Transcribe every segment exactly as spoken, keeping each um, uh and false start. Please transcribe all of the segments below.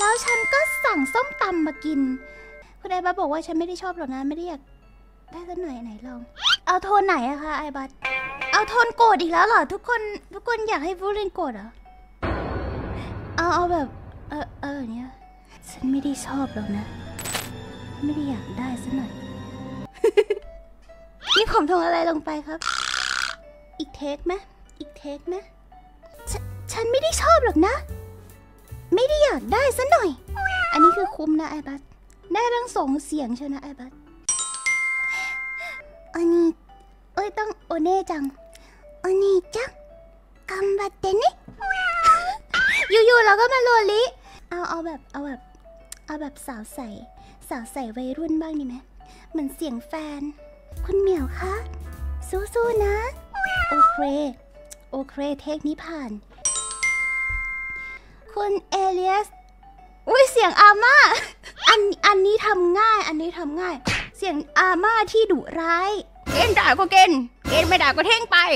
แล้วฉันก็สั่งส้มตำมากินคุณไอบัสบอกว่าฉันไม่ได้ชอบหรอกนะไม่ได้อยากได้สักหน่อยไหนลองเอาโทนไหนอะคะไอบัสเอาโทนโกรธอีกแล้วเหรอทุกคนทุกคนอยากให้ฟูรินโกรธเหรอเอาเอาแบบเออเออเนี้ยฉันไม่ได้ชอบหรอกนะไม่ได้อยากได้สักหน่อย นี่ผมทงอะไรลงไปครับอีกเทคไหมอีกเทคไหมฉฉันไม่ได้ชอบหรอกนะไม่ได้อยากได้สักหน่อยอันนี้คือคุ้มนะไอบัสได้ทั้งสองเสียงเชียวนะไอบัสอันนี้เอ้ยต้องโอเน่จังโอเน่จังกัมบัตเตนี่ อยู่ๆเราก็มาโลลิเอาเอาแบบเอาแบบเอาแบบสาวใสสาวใสวัยรุ่นบ้างดีไหมเหมือนเสียงแฟนคุณเหมียวคะสู้ๆนะโอเคโอเคเทคนี้ผ่านคุณเอเลียสอุ้ยเสียงอาม่าอันอันนี้ทำง่ายอันนี้ทำง่ายเสียงอาม่าที่ดุร้ายเกณฑ์ด่าก็เกณฑ์เกณฑ์ไม่ด่าก็เท่งไป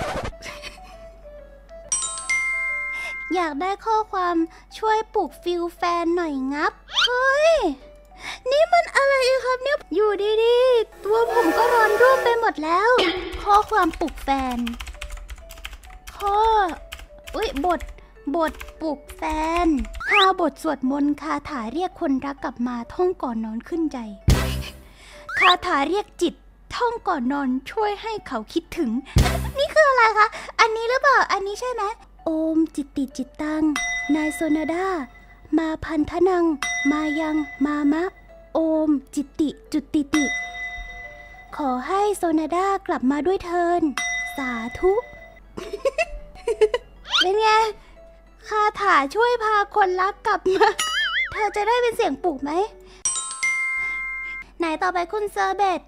อยากได้ข้อความช่วยปลุกฟิลแฟนหน่อยงับเฮ้ยนี่มันอะไรครับเนี่ยอยู่ดีๆตัวผมก็ร้อนรุ่มไปหมดแล้วข้อความปลุกแฟนข้ออุ้ยบทบทปลุกแฟนคาบทสวดมนต์คาถาเรียกคนรักกลับมาท่องก่อนนอนขึ้นใจคาถาเรียกจิตท่องก่อนนอนช่วยให้เขาคิดถึงนี่คืออะไรคะอันนี้หรือเปล่าอันนี้ใช่ไหมโอมจิตติจิตตังนายโซนาดามาพันธนังมายังมามะโอมจิตติจุติติขอให้โซนาดากลับมาด้วยเทินสาธุ เป็นไงคาถาช่วยพาคนรักกลับมาเธอจะได้เป็นเสียงปลุกไหมไหนต่อไปคุณเซอร์เบต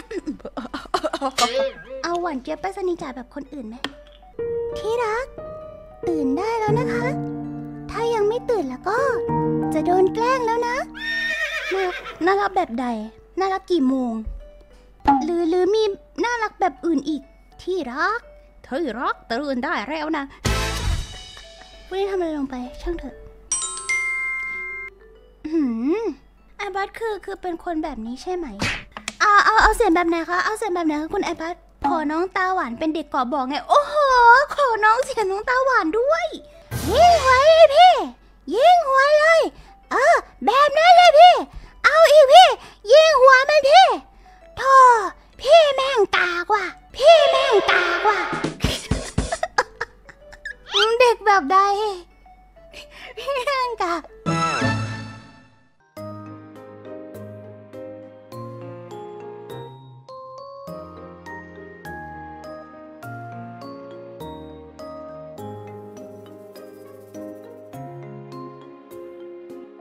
เอาหวานเจี๊ยบไปสนิทจ่าแบบคนอื่นไหมที่รักตื่นได้แล้วนะคะถ้ายังไม่ตื่นแล้วก็จะโดนแกล้งแล้วนะน่าน่ารักแบบใดน่ารักกี่โมงหรือหรือมีน่ารักแบบอื่นอีกที่รักเธอรักตื่นได้แล้วนะวันนี้ทำอะไรลงไปช่างเถอะหืมไอบัสคือคือเป็นคนแบบนี้ใช่ไหมเอาเอาเอาเสียงแบบไหนคะเอาเสียงแบบไหนคะคุณไอบัสขอน้องตาหวานเป็นเด็กกอบบอกไงโอ้โหขอน้องเสียงน้องตาหวานด้วยยิ่งไว้พี่ยิ่งไว้เล